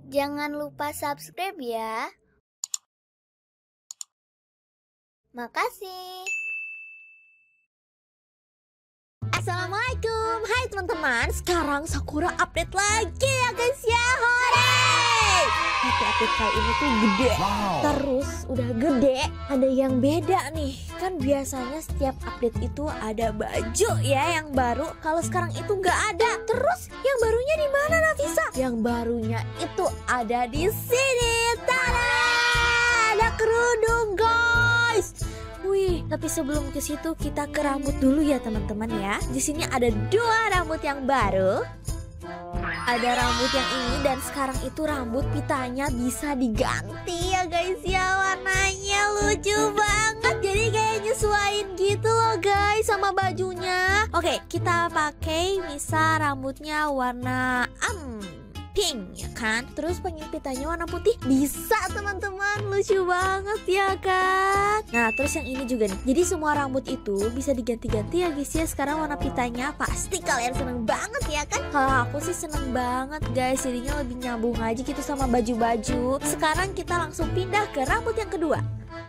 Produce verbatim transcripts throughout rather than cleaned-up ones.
Jangan lupa subscribe ya. Makasih. Assalamualaikum, hai teman-teman. Sekarang Sakura update lagi ya guys ya. Hore! Tapi update kali ini tuh gede. Wow. Terus udah gede, ada yang beda nih. Kan biasanya setiap update itu ada baju ya yang baru. Kalau sekarang itu nggak ada. Terus yang barunya di mana, Nafisa? Yang barunya itu ada di sini. Tada! Ada kerudung guys. Wih, tapi sebelum ke situ kita ke rambut dulu ya teman-teman ya. Di sini ada dua rambut yang baru. Ada rambut yang ini dan sekarang itu rambut pitanya bisa diganti ya guys ya. Warnanya lucu banget. Jadi kayak nyesuaiin gitu loh guys sama bajunya. Oke, kita pakai misal rambutnya warna um, pink ya kan. Terus pengen pitanya warna putih bisa teman-teman. Lucu banget ya kan. Nah terus yang ini juga nih. Jadi semua rambut itu bisa diganti-ganti ya guys ya. Sekarang warna pitanya pasti kalian seneng banget ya kan. Kalau aku sih seneng banget guys. Jadinya lebih nyambung aja gitu sama baju-baju. Sekarang kita langsung pindah ke rambut yang kedua.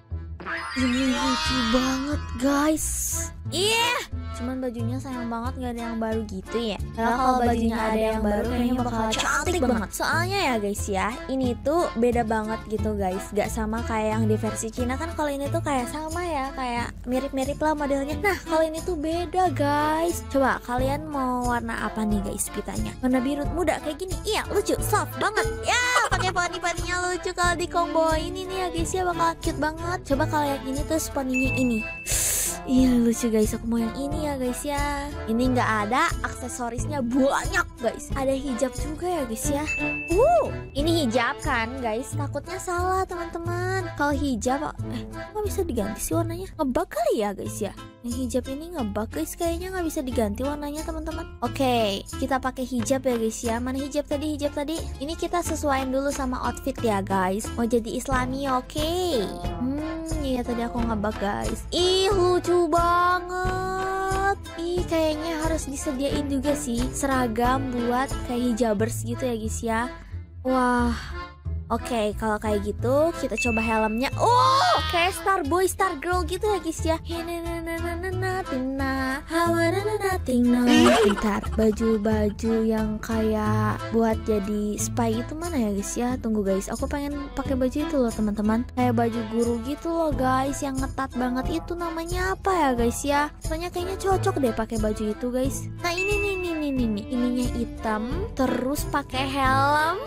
Ini lucu banget guys. Iya yeah. Cuman bajunya sayang banget gak ada yang baru gitu ya. Karena kalau bajunya ada yang baru kayaknya bakal cantik banget. Soalnya ya guys ya, ini tuh beda banget gitu guys. Gak sama kayak yang di versi Cina kan. Kalau ini tuh kayak sama ya, kayak mirip-mirip lah modelnya. Nah kalau ini tuh beda guys. Coba kalian mau warna apa nih guys pitanya? Warna biru muda kayak gini. Iya lucu, soft banget. Ya pakai poni-poninya lucu. Kalau di combo ini nih ya guys ya bakal cute banget. Coba kalau yang ini tuh poninya ini. Iya lucu guys, aku mau yang ini ya guys ya. Ini nggak ada, aksesorisnya banyak guys. Ada hijab juga ya guys ya. Uh, ini hijab kan guys. Takutnya salah teman-teman. Kalau hijab, eh nggak bisa diganti sih warnanya. Ngebug kali ya guys ya. Yang hijab ini ngebug guys, kayaknya nggak bisa diganti warnanya teman-teman. Oke, kita pakai hijab ya guys ya. Mana hijab tadi? Hijab tadi. Ini kita sesuaiin dulu sama outfit ya guys. Mau jadi Islami oke. Okay. Hmm, iya tadi aku ngebug guys. Ih lucu banget. Ih kayaknya harus disediain juga sih seragam buat kayak hijabers gitu ya guys ya. Wah. Oke, okay, kalau kayak gitu kita coba helmnya. Oh, kayak Star Boy, Star Girl gitu ya guys ya. Bentar, baju-baju yang kayak buat jadi spy itu mana ya guys ya? Tunggu guys, aku pengen pakai baju itu loh teman-teman. Kayak baju guru gitu loh guys, yang ngetat banget itu namanya apa ya guys ya? Soalnya kayaknya cocok deh pakai baju itu guys. Nah ini nih nih nih nih nih, ininya hitam, terus pakai helm.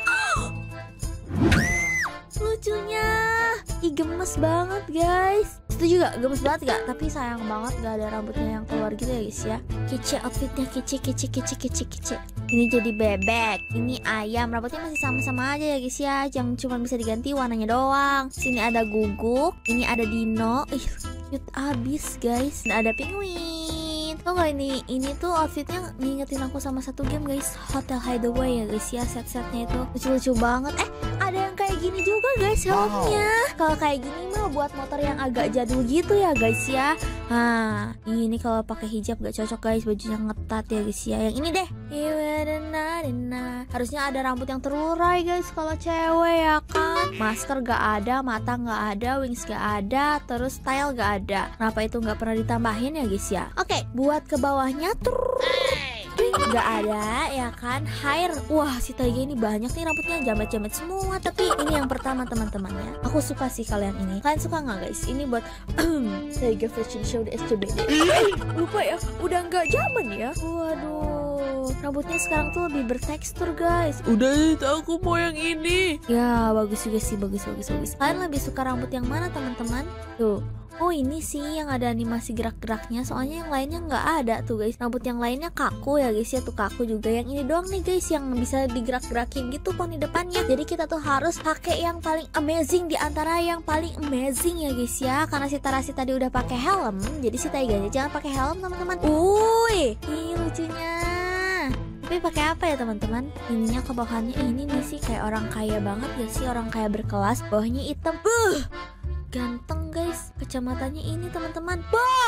Lucunya, ih gemes banget guys. Setuju gak? Gemes banget gak? Tapi sayang banget gak ada rambutnya yang keluar gitu ya guys ya. Kece outfitnya, kece kece kece kece kece. Ini jadi bebek, ini ayam. Rambutnya masih sama-sama aja ya guys ya. Yang cuma bisa diganti warnanya doang. Sini ada guguk, ini ada dino. Ih cute abis guys. Dan ada penguin. Tau gak ini, ini tuh outfitnya ngingetin aku sama satu game guys, Hotel Hideaway ya guys ya. Set-setnya itu lucu-lucu banget. Eh ada yang kayak gini juga guys helmnya. Wow. Kalau kayak gini mah buat motor yang agak jadul gitu ya guys ya. Nah ini kalau pakai hijab gak cocok guys, bajunya ngetat ya guys ya. Yang ini deh. Harusnya ada rambut yang terurai guys kalau cewek ya kan. Masker gak ada, mata gak ada, wings gak ada, terus style gak ada. Kenapa itu gak pernah ditambahin ya guys ya. Oke, buat ke bawahnya tuh nggak ada ya kan. Hair, wah si Taiga ini banyak nih rambutnya, jamet-jamet semua. Tapi ini yang pertama teman-teman ya, aku suka sih kalian ini. Kalian suka nggak guys? Ini buat Taiga Fashion Show di S C B D. Lupa ya, udah nggak zaman ya. Waduh, rambutnya sekarang tuh lebih bertekstur guys. Udah, aku mau yang ini. Ya bagus juga sih, bagus bagus bagus. Kalian lebih suka rambut yang mana teman-teman? Tuh. Oh ini sih yang ada animasi gerak-geraknya. Soalnya yang lainnya nggak ada tuh guys. Rambut yang lainnya kaku ya guys ya. Tuh kaku juga. Yang ini doang nih guys yang bisa digerak-gerakin gitu poni depannya. Jadi kita tuh harus pakai yang paling amazing di antara yang paling amazing ya guys ya. Karena si Tarasi tadi udah pakai helm, jadi si Taiganya jangan pakai helm teman-teman. Uy, ih lucunya. Tapi pakai apa ya teman-teman? Ininya ke bawahnya ini nih sih kayak orang kaya banget gak sih? Orang kaya berkelas. Bawahnya hitam. Buh, ganteng guys. Kacamatanya ini teman-teman. Wah,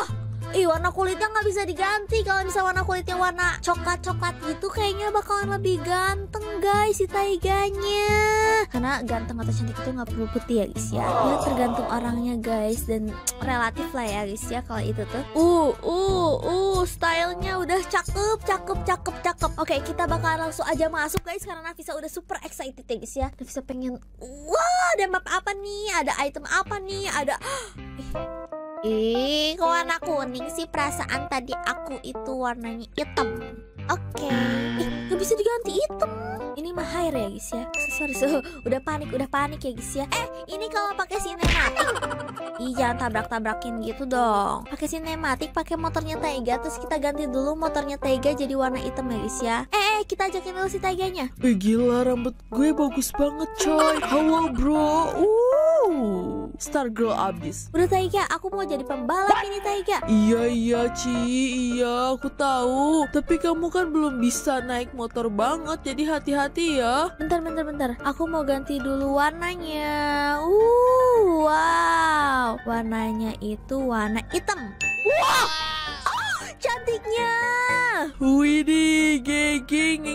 Ih, warna kulitnya nggak bisa diganti. Kalau misalnya warna kulitnya warna coklat-coklat gitu, kayaknya bakalan lebih ganteng guys si Taiganya. Karena ganteng atau cantik itu nggak perlu putih ya guys ya. Ya tergantung orangnya guys, dan relatif lah ya guys ya kalau itu tuh. Uh, uh, uh, stylenya udah cakep, cakep, cakep, cakep. Oke, kita bakalan langsung aja masuk guys, karena Nafisa udah super excited ya guys ya. Nafisa pengen, wah, ada map apa nih? Ada item apa nih? Ada Ih, kok warna kuning sih? Perasaan tadi aku itu warnanya hitam. Oke, okay. Ih, gak bisa diganti hitam. Ini mah hair ya guys ya. Sorry, so, udah panik, udah panik ya guys ya. Eh, ini kalau pakai sinematik. Ih, jangan tabrak-tabrakin gitu dong. Pakai sinematik, pakai motornya Taiga, terus kita ganti dulu motornya Taiga jadi warna hitam ya guys ya. Eh, eh kita ajakin dulu si Taiganya. Eh gila, rambut gue bagus banget coy. Halo bro. Uh, Star Girl abis. Udah Taiga, aku mau jadi pembalap ini Taiga. Iya iya Ci, iya aku tahu. Tapi kamu kan belum bisa naik motor banget, jadi hati-hati ya. Bentar bentar bentar, aku mau ganti dulu warnanya. Uh, wow, warnanya itu warna hitam. Wow, oh, cantiknya. Widih, geging.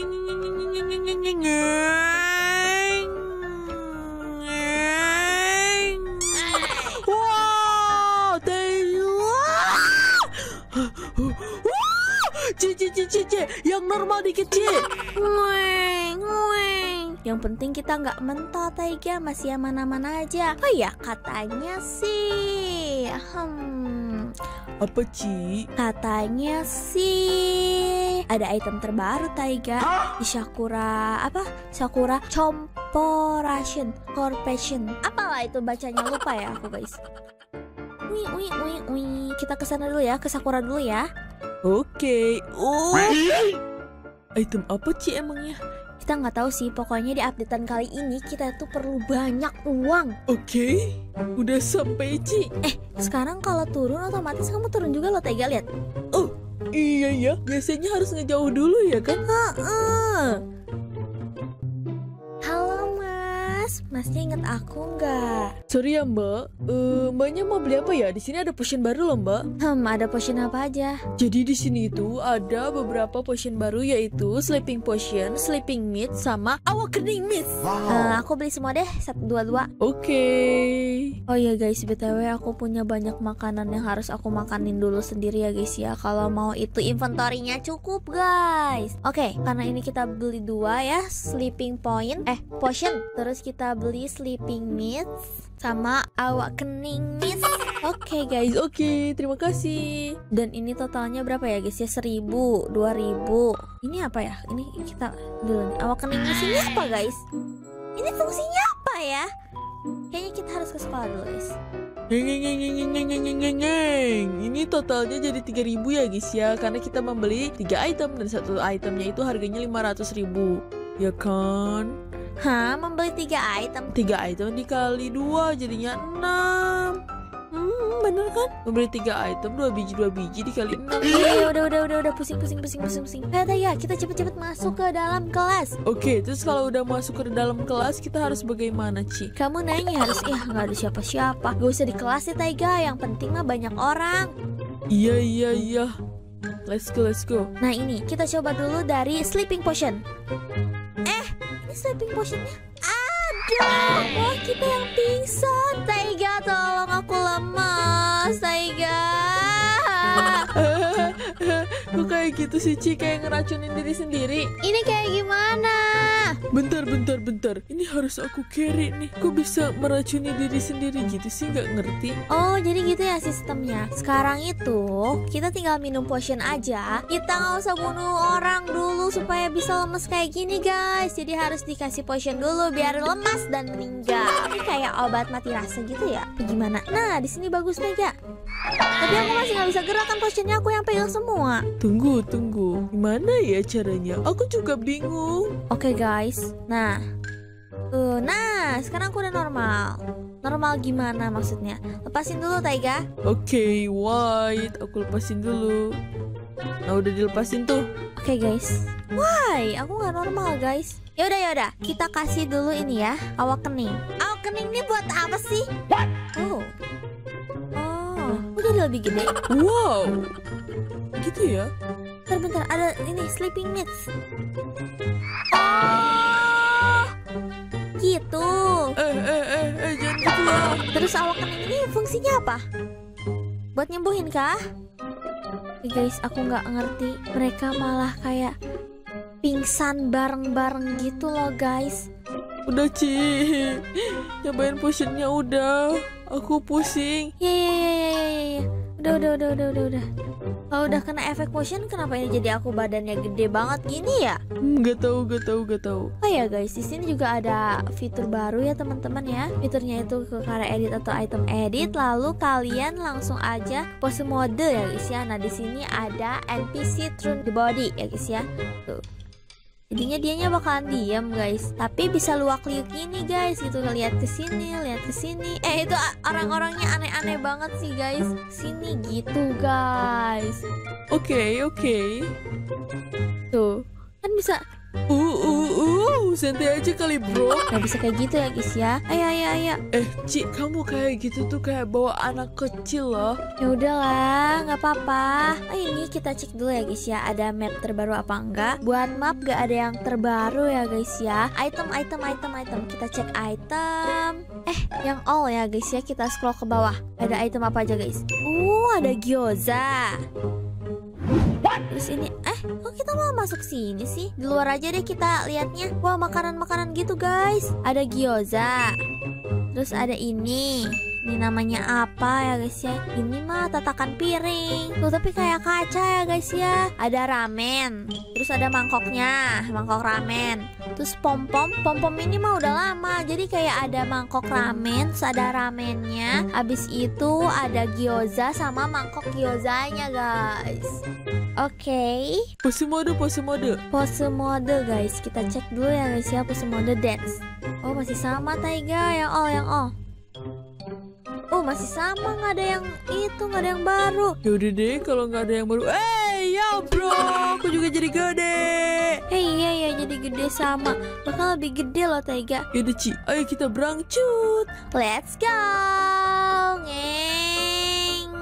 Cici cici cici, yang normal dikit Ci. Ngueng, ngueng. Yang penting kita nggak mental Taiga, masih aman-aman aja. Oh ya, katanya sih, hmm, apa Ci? katanya sih ada item terbaru Taiga di Sakura apa? Sakura Corporation, Corporation. Apalah itu bacanya, lupa ya aku guys. Wih, wih, wih, wih. Kita kesana dulu ya, ke Sakura dulu ya. Oke. Oh. Item apa Ci emangnya? Kita nggak tahu sih, pokoknya di updatean kali ini kita tuh perlu banyak uang. Oke, udah sampai Ci. Eh, sekarang kalau turun otomatis kamu turun juga loh Taiga, lihat. Oh, iya ya, biasanya harus ngejauh dulu ya kan? Heeh. Halo Mas, Masnya inget aku nggak? Sorry ya Mbak, uh, Mbaknya mau beli apa ya? Di sini ada potion baru loh Mbak. Hmm, ada potion apa aja? Jadi di sini itu ada beberapa potion baru, yaitu sleeping potion, sleeping mist, sama awakening mist. Wow. Uh, aku beli semua deh, satu dua dua. Oke. Okay. Oh ya guys, B T W aku punya banyak makanan yang harus aku makanin dulu sendiri ya guys ya. Kalau mau itu inventory-nya cukup guys. Oke, okay, karena ini kita beli dua ya, sleeping point, eh potion. Terus kita beli sleeping mist sama awakening mist. Oke okay, guys, oke, okay, terima kasih. Dan ini totalnya berapa ya guys ya? Seribu, dua ribu. Ini apa ya? Ini kita dulu nih. Awakening mist ini apa guys? Ini fungsinya apa ya? Kayaknya kita harus ke sekolah dulu guys. Ini totalnya jadi tiga ribu ya guys ya, karena kita membeli tiga item dan satu itemnya itu harganya lima ratus ribu. Ya kan? Hah, membeli tiga item? Tiga item dikali dua jadinya enam. Hmm, bener kan? Membeli tiga item, dua biji dua biji dikali enam. Iya, udah udah udah udah pusing pusing pusing pusing pusing. Ayo ya, kita cepet-cepet masuk ke dalam kelas. Oke, terus kalau udah masuk ke dalam kelas kita harus bagaimana Ci? Kamu nanya harus, ya nggak ada siapa-siapa. Gak usah di kelas ya Taiga, yang penting mah banyak orang. Iya iya iya. Let's go let's go. Nah ini kita coba dulu dari sleeping potion. Eh, ini sleeping potionnya. Aduh, wah kita yang pingsan. Taiga, tolong aku lemas. Taiga. Kok kayak gitu sih Ci, kayak ngeracunin diri sendiri. Ini kayak gimana? Bentar bentar bentar, ini harus aku carry nih. Kok bisa meracuni diri sendiri gitu sih, nggak ngerti. Oh jadi gitu ya sistemnya. Sekarang itu kita tinggal minum potion aja. Kita nggak usah bunuh orang dulu supaya bisa lemes kayak gini guys. Jadi harus dikasih potion dulu biar lemas dan meninggal. Ini kayak obat mati rasa gitu ya. Bagaimana? Nah di sini bagus Mega. Tapi aku masih nggak bisa gerakan potionnya, aku yang pegang semua. Tunggu tunggu, gimana ya caranya? Aku juga bingung. Oke okay, guys. Nah, uh, nah sekarang aku udah normal. Normal gimana maksudnya? Lepasin dulu Taiga. Oke, okay, White, aku lepasin dulu. Nah udah dilepasin tuh. Oke okay, guys. Why? Aku nggak normal guys. Yaudah yaudah, kita kasih dulu ini ya, awakening. Awakening ini buat apa sih? What? Oh, oh, udah jadi lebih gede. Wow, gitu ya? Bentar-bentar, ada ini sleeping mats. Oh, gitu. Eh, eh, eh, eh, jangan gitu lah. Terus awak kening ini fungsinya apa? Buat nyembuhin kah? Eh, guys, aku nggak ngerti. Mereka malah kayak pingsan bareng-bareng gitu loh guys. Udah Ci, nyobain potionnya udah. Aku pusing. Ya ya ya ya ya ya. Udah udah udah udah udah udah. Kalau udah kena efek potion, kenapa ini jadi aku badannya gede banget gini ya? Hmm, gak tahu, gak tahu, gak tahu. Oh ya guys, di sini juga ada fitur baru ya teman-teman ya. Fiturnya itu ke cara edit atau item edit. Lalu kalian langsung aja pose mode ya guys ya. Nah di sini ada N P C turn the body ya guys ya. Tuh. Jadinya dianya bakalan diam guys, tapi bisa luak-liuk gini guys gitu, lihat ke sini, lihat ke sini. Eh itu orang-orangnya aneh-aneh banget sih guys. Sini gitu guys. Oke, okay, oke. Okay. Tuh, kan bisa. Uh, uh, uh, santai aja kali bro. Gak bisa kayak gitu ya guys ya. Ayo, ayo, ayo. Eh, Ci, kamu kayak gitu tuh kayak bawa anak kecil loh. Ya udahlah, nggak apa-apa. Oh ini kita cek dulu ya guys ya, ada map terbaru apa enggak. Buat map gak ada yang terbaru ya guys ya. Item, item, item, item. Kita cek item. Eh, yang all ya guys ya. Kita scroll ke bawah. Ada item apa aja guys? Uh, ada gyoza. Terus ini, eh kok kita mau masuk sini sih? Di luar aja deh kita lihatnya. Wah, makanan-makanan gitu guys. Ada gyoza. Terus ada ini. Ini namanya apa ya guys ya? Ini mah tatakan piring. Tuh tapi kayak kaca ya guys ya. Ada ramen. Terus ada mangkoknya, mangkok ramen. Terus pom-pom, pom-pom ini mah udah lama. Jadi kayak ada mangkok ramen, terus ada ramennya. Abis itu ada gyoza sama mangkok gyozanya guys. Oke, okay. Pose mode, pose mode. Pose mode guys. Kita cek dulu ya guys ya, pose mode dance. Oh masih sama Taiga, yang all, yang all. Oh masih sama, nggak ada yang itu, nggak ada yang baru. Yaudah deh kalau nggak ada yang baru. Eh ya bro, aku juga jadi gede. Eh iya ya jadi gede sama. Bakal lebih gede loh Taiga. Yaudah Ci, ayo kita berangcut. Let's go. Ngeng.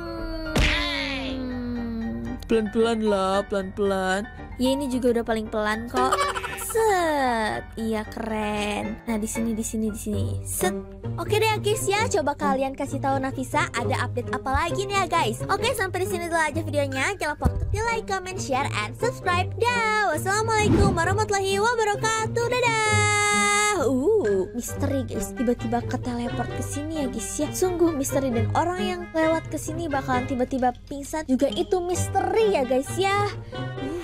Pelan-pelan lah, pelan-pelan. Ya ini juga udah paling pelan kok. Set, iya keren. Nah di sini, di sini, di sini. Set. Oke deh guys ya, coba kalian kasih tahu Nafisa ada update apa lagi nih ya guys. Oke sampai di sini dulu aja videonya. Jangan lupa untuk di like, comment, share, and subscribe. Dah, wassalamualaikum warahmatullahi wabarakatuh. Dadah. Uh, misteri guys. Tiba-tiba ke teleport ke sini ya guys ya. Sungguh misteri, dan orang yang lewat ke sini bakalan tiba-tiba pingsan juga itu misteri ya guys ya. Uh.